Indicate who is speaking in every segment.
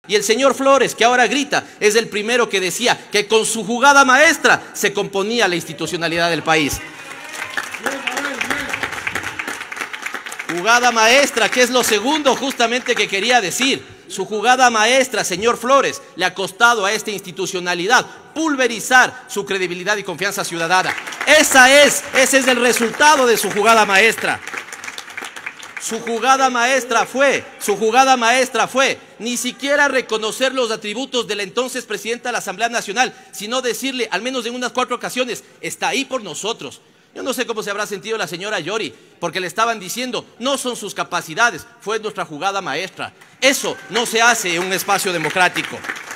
Speaker 1: Y el señor Flores, que ahora grita, es el primero que decía que con su jugada maestra se componía la institucionalidad del país. Jugada maestra, que es lo segundo justamente que quería decir. Su jugada maestra, señor Flores, le ha costado a esta institucionalidad pulverizar su credibilidad y confianza ciudadana. Ese es el resultado de su jugada maestra. Su jugada maestra fue ni siquiera reconocer los atributos de la entonces presidenta de la Asamblea Nacional, sino decirle, al menos en unas 4 ocasiones, está ahí por nosotros. Yo no sé cómo se habrá sentido la señora Yori, porque le estaban diciendo, no son sus capacidades, fue nuestra jugada maestra. Eso no se hace en un espacio democrático.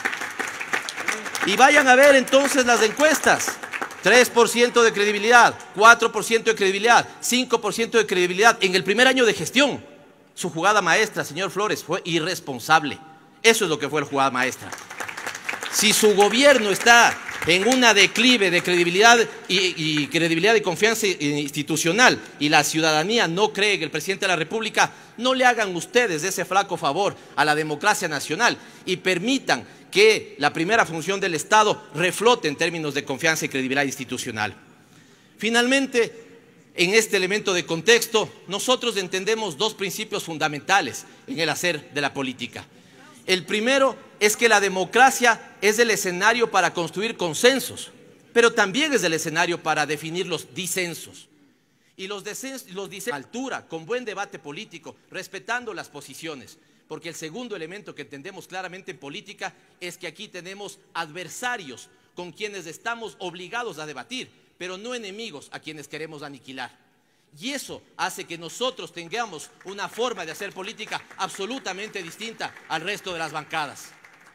Speaker 1: Y vayan a ver entonces las encuestas. 3% de credibilidad, 4% de credibilidad, 5% de credibilidad en el primer año de gestión. Su jugada maestra, señor Flores, fue irresponsable. Eso es lo que fue la jugada maestra. Si su gobierno está en una declive de credibilidad y confianza institucional y la ciudadanía no cree en el presidente de la República, no le hagan ustedes ese flaco favor a la democracia nacional y permitan que la primera función del Estado reflote en términos de confianza y credibilidad institucional. Finalmente, en este elemento de contexto, nosotros entendemos 2 principios fundamentales en el hacer de la política. El primero es que la democracia es el escenario para construir consensos, pero también es el escenario para definir los disensos. Y los disensos a altura, con buen debate político, respetando las posiciones. Porque el segundo elemento que entendemos claramente en política es que aquí tenemos adversarios con quienes estamos obligados a debatir, pero no enemigos a quienes queremos aniquilar. Y eso hace que nosotros tengamos una forma de hacer política absolutamente distinta al resto de las bancadas.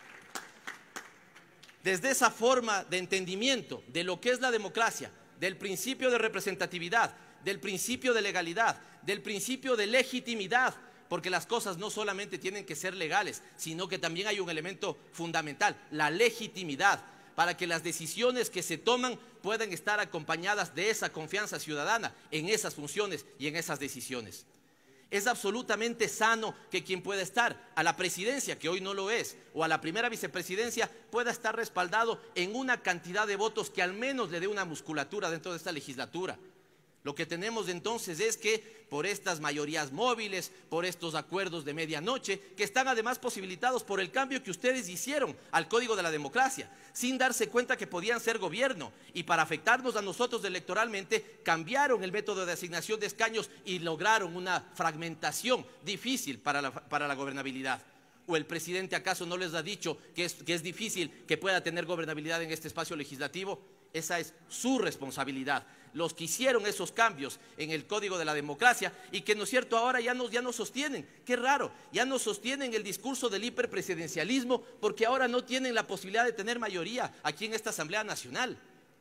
Speaker 1: Desde esa forma de entendimiento de lo que es la democracia, del principio de representatividad, del principio de legalidad, del principio de legitimidad, porque las cosas no solamente tienen que ser legales, sino que también hay un elemento fundamental, la legitimidad, para que las decisiones que se toman puedan estar acompañadas de esa confianza ciudadana en esas funciones y en esas decisiones. Es absolutamente sano que quien pueda estar a la presidencia, que hoy no lo es, o a la primera vicepresidencia, pueda estar respaldado en una cantidad de votos que al menos le dé una musculatura dentro de esta legislatura. Lo que tenemos entonces es que por estas mayorías móviles, por estos acuerdos de medianoche, que están además posibilitados por el cambio que ustedes hicieron al Código de la Democracia, sin darse cuenta que podían ser gobierno, y para afectarnos a nosotros electoralmente, cambiaron el método de asignación de escaños y lograron una fragmentación difícil para la gobernabilidad. ¿O el presidente acaso no les ha dicho que es difícil que pueda tener gobernabilidad en este espacio legislativo? Esa es su responsabilidad. Los que hicieron esos cambios en el Código de la Democracia y que, ¿no es cierto?, ahora ya no sostienen, qué raro, ya no sostienen el discurso del hiperpresidencialismo porque ahora no tienen la posibilidad de tener mayoría aquí en esta Asamblea Nacional.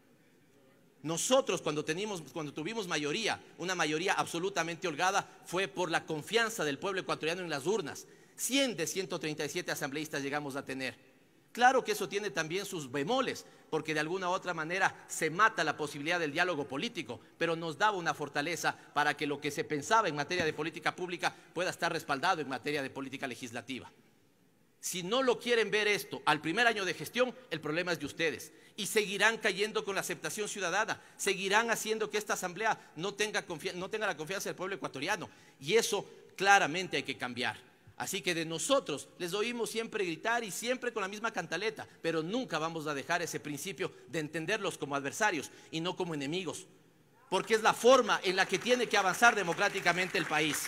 Speaker 1: Nosotros cuando tuvimos mayoría, una mayoría absolutamente holgada, fue por la confianza del pueblo ecuatoriano en las urnas. 100 de 137 asambleístas llegamos a tener. Claro que eso tiene también sus bemoles, porque de alguna u otra manera se mata la posibilidad del diálogo político, pero nos daba una fortaleza para que lo que se pensaba en materia de política pública pueda estar respaldado en materia de política legislativa. Si no lo quieren ver esto al primer año de gestión, el problema es de ustedes. Y seguirán cayendo con la aceptación ciudadana, seguirán haciendo que esta asamblea no tenga la confianza del pueblo ecuatoriano. Y eso claramente hay que cambiar. Así que de nosotros les oímos siempre gritar y siempre con la misma cantaleta, pero nunca vamos a dejar ese principio de entenderlos como adversarios y no como enemigos, porque es la forma en la que tiene que avanzar democráticamente el país.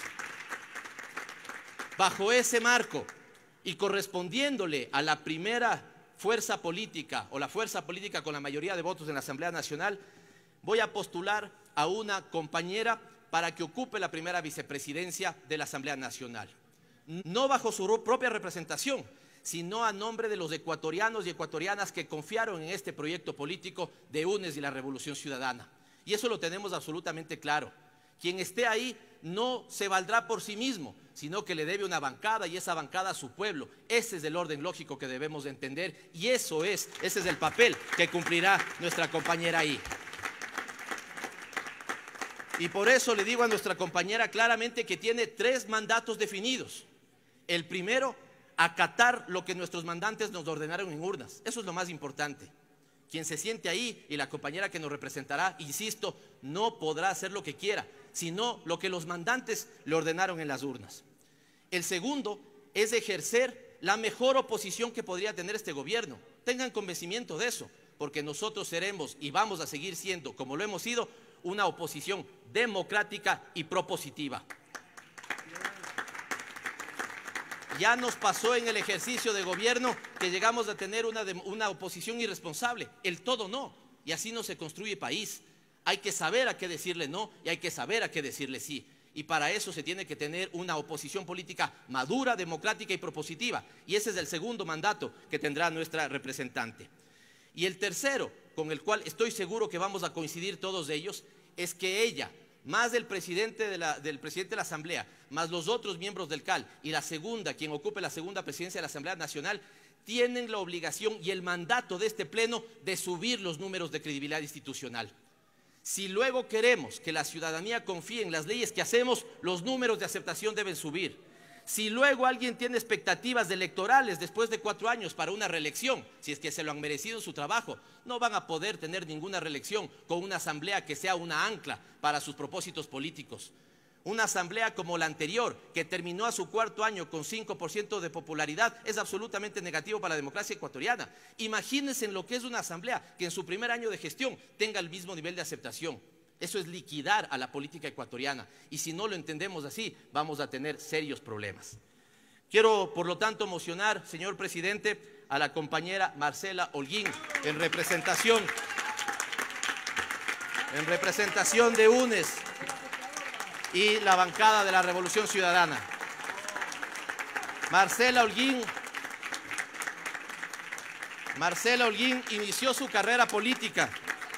Speaker 1: Bajo ese marco y correspondiéndole a la primera fuerza política o la fuerza política con la mayoría de votos en la Asamblea Nacional, voy a postular a una compañera para que ocupe la primera vicepresidencia de la Asamblea Nacional. No bajo su propia representación, sino a nombre de los ecuatorianos y ecuatorianas que confiaron en este proyecto político de UNES y la Revolución Ciudadana. Y eso lo tenemos absolutamente claro. Quien esté ahí no se valdrá por sí mismo, sino que le debe una bancada y esa bancada a su pueblo. Ese es el orden lógico que debemos de entender y ese es el papel que cumplirá nuestra compañera ahí. Y por eso le digo a nuestra compañera claramente que tiene 3 mandatos definidos. El primero, acatar lo que nuestros mandantes nos ordenaron en urnas. Eso es lo más importante. Quien se siente ahí y la compañera que nos representará, insisto, no podrá hacer lo que quiera, sino lo que los mandantes le ordenaron en las urnas. El segundo es ejercer la mejor oposición que podría tener este gobierno. Tengan convencimiento de eso, porque nosotros seremos y vamos a seguir siendo, como lo hemos sido, una oposición democrática y propositiva. Ya nos pasó en el ejercicio de gobierno que llegamos a tener una oposición irresponsable. El todo no, y así no se construye país. Hay que saber a qué decirle no y hay que saber a qué decirle sí. Y para eso se tiene que tener una oposición política madura, democrática y propositiva. Y ese es el segundo mandato que tendrá nuestra representante. Y el tercero, con el cual estoy seguro que vamos a coincidir todos ellos, es que ella, más del presidente de la Asamblea, más los otros miembros del CAL y la segunda, quien ocupe la segunda presidencia de la Asamblea Nacional, tienen la obligación y el mandato de este pleno de subir los números de credibilidad institucional. Si luego queremos que la ciudadanía confíe en las leyes que hacemos, los números de aceptación deben subir. Si luego alguien tiene expectativas electorales después de 4 años para una reelección, si es que se lo han merecido en su trabajo, no van a poder tener ninguna reelección con una asamblea que sea una ancla para sus propósitos políticos. Una asamblea como la anterior, que terminó a su 4º año con 5% de popularidad, es absolutamente negativo para la democracia ecuatoriana. Imagínense en lo que es una asamblea que en su primer año de gestión tenga el mismo nivel de aceptación. Eso es liquidar a la política ecuatoriana, y si no lo entendemos así, vamos a tener serios problemas. Quiero, por lo tanto, mocionar, señor presidente, a la compañera Marcela Holguín, en representación de UNES y la bancada de la Revolución Ciudadana. Marcela Holguín inició su carrera política.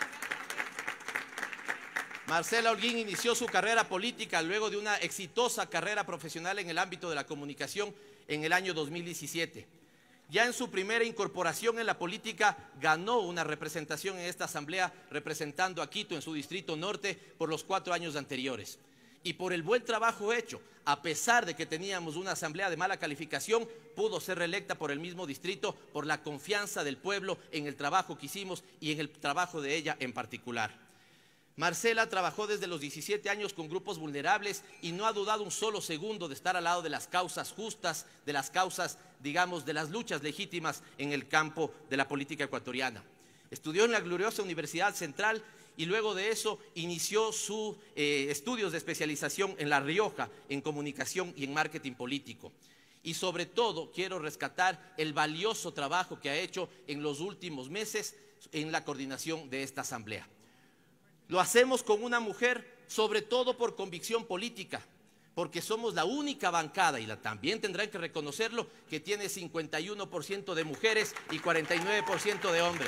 Speaker 1: Luego de una exitosa carrera profesional en el ámbito de la comunicación en el año 2017. Ya en su primera incorporación en la política ganó una representación en esta asamblea representando a Quito en su distrito norte por los 4 años anteriores. Y por el buen trabajo hecho, a pesar de que teníamos una asamblea de mala calificación, pudo ser reelecta por el mismo distrito por la confianza del pueblo en el trabajo que hicimos y en el trabajo de ella en particular. Marcela trabajó desde los 17 años con grupos vulnerables y no ha dudado un solo segundo de estar al lado de las causas justas, de las causas, digamos, de las luchas legítimas en el campo de la política ecuatoriana. Estudió en la gloriosa Universidad Central y luego de eso inició sus estudios de especialización en La Rioja, en comunicación y en marketing político. Y sobre todo quiero rescatar el valioso trabajo que ha hecho en los últimos meses en la coordinación de esta asamblea. Lo hacemos con una mujer, sobre todo por convicción política, porque somos la única bancada, y también tendrán que reconocerlo, que tiene 51% de mujeres y 49% de hombres.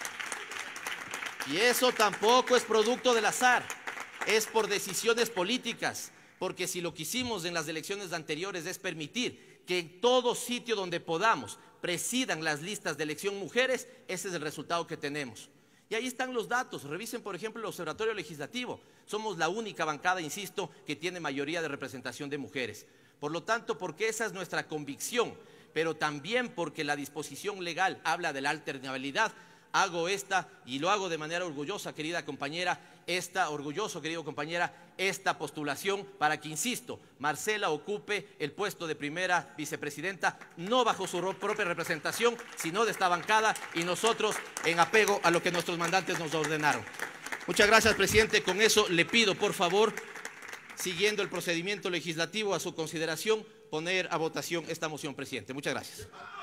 Speaker 1: Y eso tampoco es producto del azar, es por decisiones políticas, porque si lo que hicimos en las elecciones anteriores es permitir que en todo sitio donde podamos presidan las listas de elección mujeres, ese es el resultado que tenemos. Y ahí están los datos. Revisen, por ejemplo, el Observatorio Legislativo. Somos la única bancada, insisto, que tiene mayoría de representación de mujeres. Por lo tanto, porque esa es nuestra convicción, pero también porque la disposición legal habla de la alternabilidad, hago esta, y lo hago de manera orgullosa, querida compañera, esta postulación para que, insisto, Marcela ocupe el puesto de primera vicepresidenta, no bajo su propia representación, sino de esta bancada, y nosotros en apego a lo que nuestros mandantes nos ordenaron. Muchas gracias, presidente. Con eso le pido, por favor, siguiendo el procedimiento legislativo a su consideración, poner a votación esta moción, presidente. Muchas gracias.